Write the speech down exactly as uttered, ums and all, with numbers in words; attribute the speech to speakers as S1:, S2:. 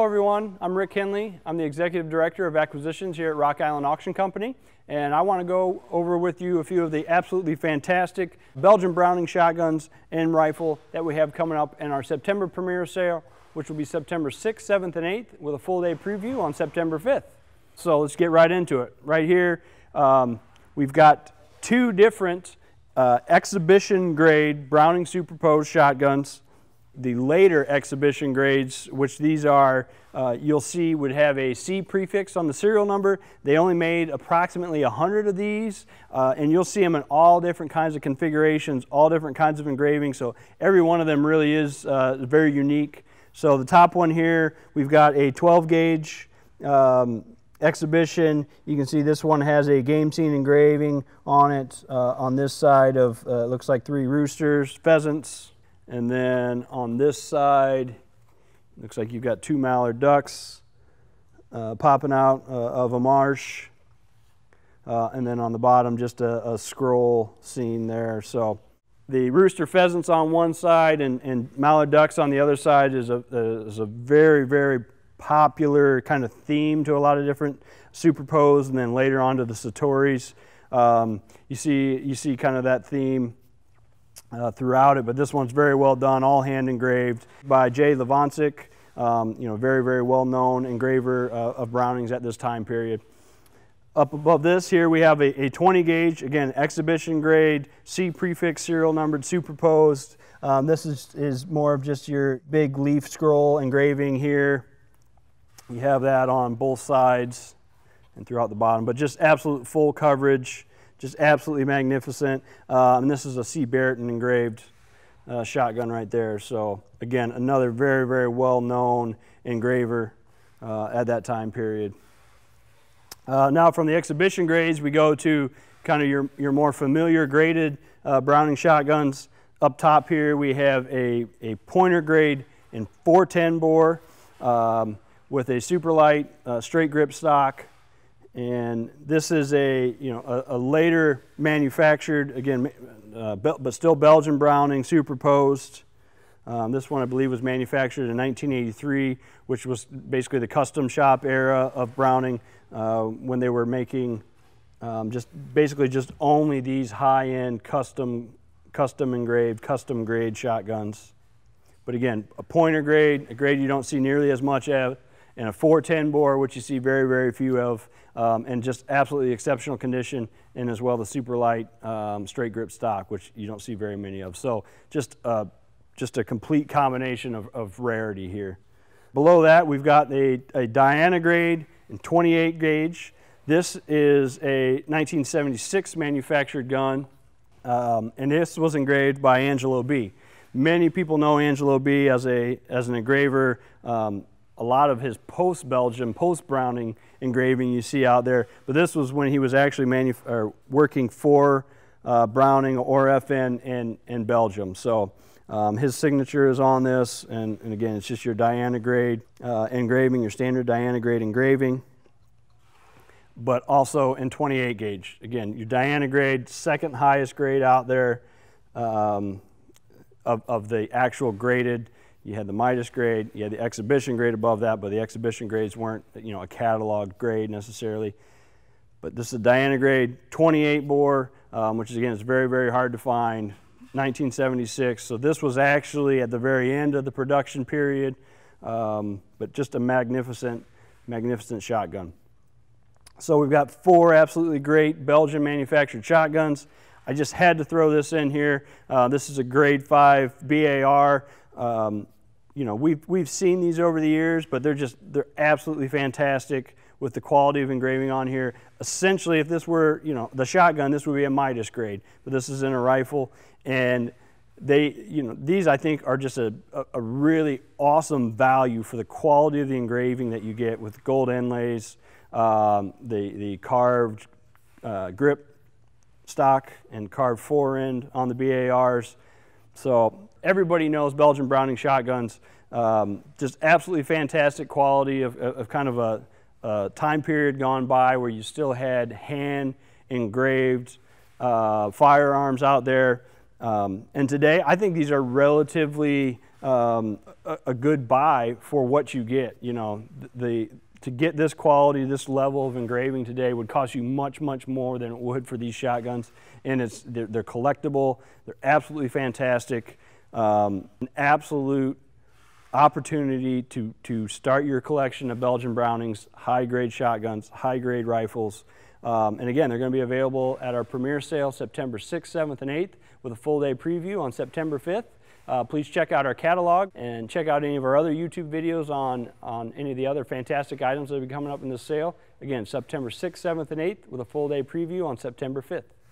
S1: everyone, I'm Rick Henley. I'm the Executive Director of Acquisitions here at Rock Island Auction Company, and I want to go over with you a few of the absolutely fantastic Belgian Browning shotguns and rifle that we have coming up in our September premiere sale, which will be September sixth, seventh, and eighth, with a full day preview on September fifth. So let's get right into it. Right here, um, we've got two different uh, exhibition grade Browning superposed shotguns. The later exhibition grades, which these are, uh, you'll see would have a C prefix on the serial number. They only made approximately one hundred of these, uh, and you'll see them in all different kinds of configurations, all different kinds of engraving, so every one of them really is uh, very unique. So the top one here, we've got a twelve gauge um, exhibition. You can see this one has a game scene engraving on it. Uh, on this side of, uh, looks like three roosters, pheasants. And then on this side, looks like you've got two mallard ducks uh, popping out uh, of a marsh. Uh, and then on the bottom, just a, a scroll scene there. So the rooster pheasants on one side and, and mallard ducks on the other side is a, is a very, very popular kind of theme to a lot of different superposed, and then later on to the Satoris. Um, you see, you see kind of that theme Uh, throughout it, but this one's very well done, all hand engraved by Jay Levancic, um, you know, very, very well-known engraver uh, of Brownings at this time period. Up above this here we have a, a twenty gauge, again, exhibition grade, C prefix serial numbered superposed. Um, this is, is more of just your big leaf scroll engraving here. You have that on both sides and throughout the bottom, but just absolute full coverage. Just absolutely magnificent. Uh, and this is a C. Barretton engraved uh, shotgun right there. So again, another very, very well-known engraver uh, at that time period. Uh, now from the exhibition grades, we go to kind of your, your more familiar graded uh, Browning shotguns. Up top here, we have a, a pointer grade in four ten bore um, with a super light uh, straight grip stock. And this is a, you know, a, a later manufactured, again, uh, but still Belgian Browning superposed. Um, this one I believe was manufactured in nineteen eighty-three, which was basically the custom shop era of Browning uh, when they were making um, just basically just only these high-end custom, custom engraved, custom grade shotguns. But again, a pointer grade, a grade you don't see nearly as much of, and a four ten bore, which you see very, very few of, um, and just absolutely exceptional condition, and as well the super light um, straight grip stock, which you don't see very many of. So just, uh, just a complete combination of, of rarity here. Below that, we've got a, a Diana grade in twenty-eight gauge. This is a nineteen seventy-six manufactured gun, um, and this was engraved by Angelo B. Many people know Angelo B as, a, as an engraver. Um, A lot of his post-Belgian, post-Browning engraving you see out there, but this was when he was actually manuf or working for uh, Browning or F N in, in Belgium. So um, his signature is on this, and, and again, it's just your Diana grade uh, engraving, your standard Diana grade engraving, but also in twenty-eight gauge. Again, your Diana grade, second highest grade out there um, of, of the actual graded. You had the Midas grade, you had the exhibition grade above that, but the exhibition grades weren't, you know, a catalog grade necessarily. But this is a Diana grade, twenty-eight bore, um, which is, again, it's very, very hard to find, nineteen seventy-six. So this was actually at the very end of the production period, um, but just a magnificent, magnificent shotgun. So we've got four absolutely great Belgian manufactured shotguns. I just had to throw this in here. Uh, this is a grade five B A R. Um, you know, we've, we've seen these over the years, but they're just, they're absolutely fantastic with the quality of engraving on here. Essentially, if this were, you know, the shotgun, this would be a Midas grade, but this is in a rifle. And they, you know, these I think are just a, a, a really awesome value for the quality of the engraving that you get with gold inlays, um, the, the carved uh, grip stock and carved forend on the B A Rs. So everybody knows Belgian Browning shotguns, um, just absolutely fantastic quality of, of kind of a, a time period gone by where you still had hand engraved uh, firearms out there. Um, and today, I think these are relatively um, a, a good buy for what you get. You know, the to get this quality, this level of engraving today would cost you much, much more than it would for these shotguns. And it's they're, they're collectible. They're absolutely fantastic. Um, an absolute opportunity to to start your collection of Belgian Brownings, high-grade shotguns, high-grade rifles. Um, and again, they're going to be available at our premiere sale September sixth, seventh, and eighth with a full-day preview on September fifth. Uh, please check out our catalog and check out any of our other YouTube videos on, on any of the other fantastic items that will be coming up in this sale. Again, September sixth, seventh, and eighth with a full-day preview on September fifth.